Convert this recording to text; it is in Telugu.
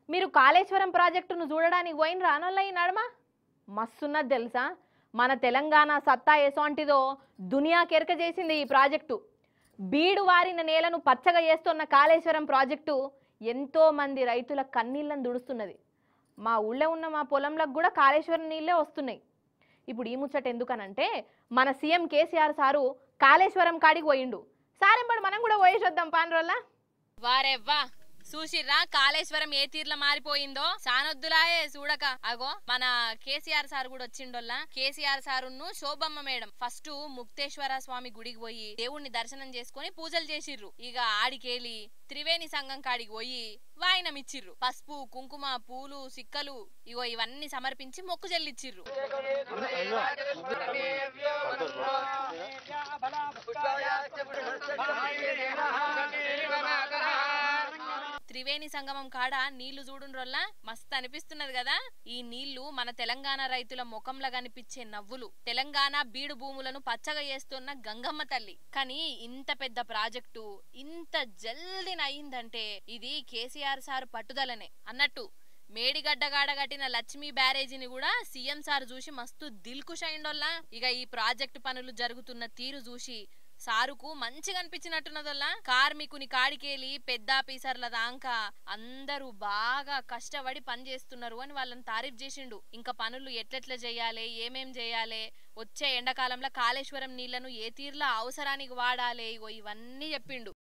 మీరు కాళేశ్వరం ప్రాజెక్టును చూడడానికి పోయిన రానోళ్ళ ఈ నడమ మస్తున్నది తెలుసా. మన తెలంగాణ సత్తా ఎసోంటిదో దునియాకెరక చేసింది ఈ ప్రాజెక్టు. బీడు వారిన నేలను పచ్చగా చేస్తున్న కాళేశ్వరం ప్రాజెక్టు ఎంతో మంది రైతుల కన్నీళ్లను దుడుస్తున్నది. మా ఊళ్ళో ఉన్న మా పొలంలకు కూడా కాళేశ్వరం నీళ్ళే వస్తున్నాయి. ఇప్పుడు ఈ ముచ్చట ఎందుకనంటే మన సీఎం కేసీఆర్ సారు కాళేశ్వరం కాడికి పోయిండు. సారెంబడి మనం కూడా పోయేసొద్దాం పాండ్రోల్లా. వారెవ్వా చూసిర్రా కాళేశ్వరం ఏ తీర్ల మారిపోయిందో. సానొద్దులాయే చూడక. అగో మన కేసీఆర్ సార్ కూడా వచ్చిండోల్లా. కేసీఆర్ సారును శోభమ్మ మేడం ఫస్ట్ ముక్తేశ్వర స్వామి గుడికి పోయి దేవుణ్ణి దర్శనం చేసుకుని పూజలు చేసిర్రు. ఇక ఆడికేలి త్రివేణి సంఘం కాడికి పోయి వాయినం ఇచ్చిర్రు. పసుపు కుంకుమ పూలు సిక్కలు ఇగో ఇవన్నీ సమర్పించి మొక్కు చెల్లిచ్చిర్రు. త్రివేణి సంగమం కాడ నీళ్లు చూడుండ్రొల్లా మస్తు అనిపిస్తున్నది కదా. ఈ నీళ్లు మన తెలంగాణ రైతుల ముఖంలో కనిపించే నవ్వులు. తెలంగాణ బీడు భూములను పచ్చగా చేస్తున్న గంగమ్మ తల్లి. కానీ ఇంత పెద్ద ప్రాజెక్టు ఇంత జల్దిన అయిందంటే ఇది కేసీఆర్ సార్ పట్టుదలనే అన్నట్టు. మేడిగడ్డగాడ కట్టిన లక్ష్మీ బ్యారేజీని కూడా సీఎం సార్ చూసి మస్తు దిల్కుష్ అయిండోల్లా. ఇక ఈ ప్రాజెక్టు పనులు జరుగుతున్న తీరు చూసి సారుకు మంచిగా అనిపించినట్టున్నదల్లా. కార్మికుని కాడికేలి పెద్ద ఆఫీసర్ల దాకా అందరూ బాగా కష్టపడి పని చేస్తున్నారు అని వాళ్ళని తారీఫ్ చేసిండు. ఇంకా పనులు ఎట్లెట్లా చేయాలి, ఏమేం చేయాలి, వచ్చే ఎండాకాలంలో కాళేశ్వరం నీళ్లను ఏ తీరులో అవసరానికి వాడాలి, ఇవన్నీ చెప్పిండు.